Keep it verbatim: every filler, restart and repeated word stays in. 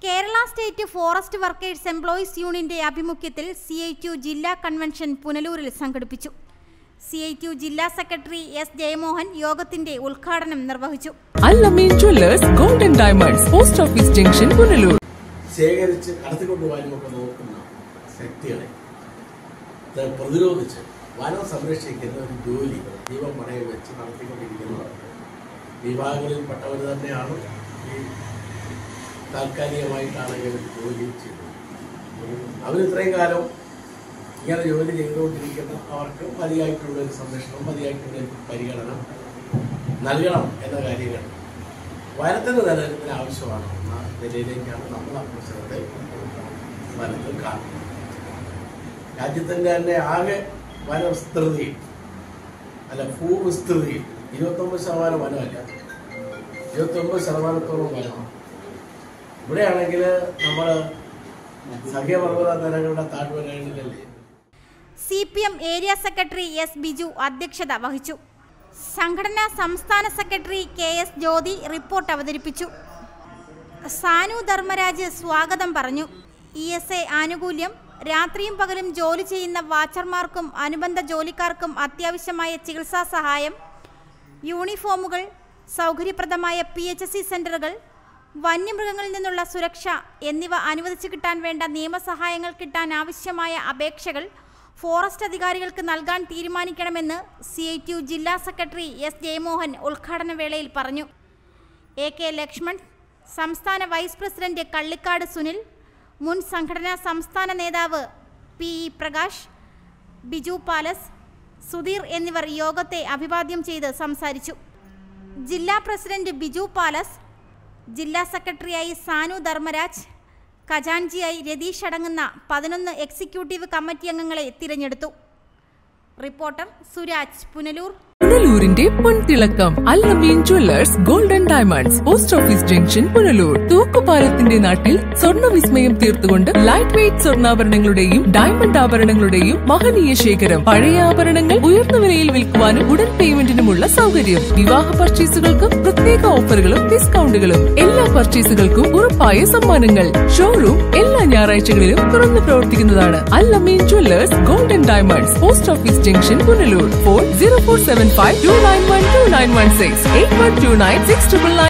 Kerala state forest workers employees യൂണിയന്റെ ആഭിമുഖ്യത്തിൽ C I T U ജില്ലാ കൺവെൻഷൻ പുനലൂരിൽ സംഘടിപ്പിച്ചു. സി ഐ ടി യു ജില്ലാ സെക്രട്ടറി എസ് ജയമോഹൻ യോഗത്തിന്റെ ഉദ്ഘാടനം നിർവഹിച്ചു. Al-Ameen jewellers golden diamonds, post office junction, Punalur. ശേഖരിച്ച് കടത്തിക്കൊണ്ടുപോകാനുമൊക്കെ നോക്കുന്ന ശക്തികളെ പ്രതിരോധിച്ച് വനം സംരക്ഷിക്കുന്ന ഒരു ജോലി ജീവൻ പണയം വെച്ച് നടത്തിക്കൊണ്ടിരിക്കുന്ന വിഭാഗങ്ങളിൽപ്പെട്ടവർ തന്നെയാണ് ഈ താൽക്കാലികമായിട്ടാണെങ്കിലും ജോലി ചെയ്തത്. അവരിത്രയും കാലം ഇങ്ങനെ ജോലി ചെയ്തുകൊണ്ടിരിക്കുന്ന അവർക്ക് മതിയായിട്ടുള്ളൊരു സംരക്ഷണം, മതിയായിട്ടുള്ളൊരു പരിഗണന നൽകണം എന്ന കാര്യങ്ങൾ വനത്തിൻ്റെ നിലനിൽപ്പിന് ആവശ്യമാണ് എന്ന നിലയിലേക്കാണ് നമ്മൾ ആ പ്രശ്നത്തെ വനത്തിൽ കാണുന്നത്. രാജ്യത്തിൻ്റെ തന്നെ ആകെ വനവിസ്തൃതിയും അല്ല ഭൂവിസ്തൃതിയും ഇരുപത്തൊമ്പത് ശതമാനം വനമല്ല, ഇരുപത്തൊമ്പത് ശതമാനത്തോളം വനമാണ്. ഇവിടെയാണെങ്കിൽ നമ്മൾ സഖ്യപർവ്വത നിരകളുടെ താഴ്വരകളിലല്ലേ. C P M area secretary S Biju അധ്യക്ഷത വഹിച്ചു. സംഘടനാ സംസ്ഥാന secretary K S Jyothi report അവതരിപ്പിച്ചു. സാനു ധർമ്മരാജ് സ്വാഗതം പറഞ്ഞു. ഇ എസ് എ ആനുകൂല്യം, രാത്രിയും പകലും ജോലി ചെയ്യുന്ന വാച്ചർമാർക്കും അനുബന്ധ ജോലിക്കാർക്കും അത്യാവശ്യമായ ചികിത്സാ സഹായം, യൂണിഫോമുകൾ, സൗകര്യപ്രദമായ പി എച്ച് സി സെന്ററുകൾ, വന്യമൃഗങ്ങളിൽ നിന്നുള്ള സുരക്ഷ എന്നിവ അനുവദിച്ചു കിട്ടാൻ വേണ്ട നിയമസഹായങ്ങൾ കിട്ടാൻ ആവശ്യമായ അപേക്ഷകൾ ഫോറസ്റ്റ് അധികാരികൾക്ക് നൽകാൻ തീരുമാനിക്കണമെന്ന് സി ഐ ടി യു ജില്ലാ സെക്രട്ടറി എസ് ജയമോഹൻ ഉദ്ഘാടന വേളയിൽ പറഞ്ഞു. എ കെ ലക്ഷ്മൺ, സംസ്ഥാന വൈസ് പ്രസിഡന്റ് കള്ളിക്കാട് സുനിൽ, മുൻ സംഘടനാ സംസ്ഥാന നേതാവ് P E Prakash, Biju Palace, Sudheer എന്നിവർ യോഗത്തെ അഭിവാദ്യം ചെയ്ത് സംസാരിച്ചു. ജില്ലാ പ്രസിഡന്റ് ബിജു പാലസ്, ജില്ലാ സെക്രട്ടറിയായി സാനു ധർമ്മരാജ്, ഖജാൻജിയായി രതീഷ് അടങ്ങുന്ന പതിനൊന്ന് എക്സിക്യൂട്ടീവ് കമ്മിറ്റി അംഗങ്ങളെ തിരഞ്ഞെടുത്തു. റിപ്പോർട്ടർ സുരാജ്, പുനലൂർ. പുനലൂരിന്റെ പൊൻതിളക്കം Al-Ameen jewellers golden diamonds, post office junction, Punalur. തൂക്കുപാലത്തിന്റെ നാട്ടിൽ സ്വർണ്ണ വിസ്മയം തീർത്തുകൊണ്ട് ലൈറ്റ് വെയ്റ്റ് സ്വർണ്ണാഭരണങ്ങളുടെയും ഡയമണ്ട് ആഭരണങ്ങളുടെയും മഹനീയ ശേഖരം. പഴയ ആഭരണങ്ങൾ ഉയർന്ന വിലയിൽ വിൽക്കുവാനും ഉടൻ പേയ്മെന്റിനുമുള്ള സൗകര്യം. വിവാഹ പർച്ചേസുകൾക്കും പ്രത്യേക ഓഫറുകളും ഡിസ്കൗണ്ടുകളും. എല്ലാ പർച്ചേസുകൾക്കും ഉറപ്പായ സമ്മാനങ്ങൾ. ഷോറൂം എല്ലാ ഞായറാഴ്ചകളിലും തുറന്നു പ്രവർത്തിക്കുന്നതാണ്. Al-Ameen jewellers golden diamonds, post office junction, Punalur. Phone zero four seven five two nine one two nine one six eight one two nine six triple nine.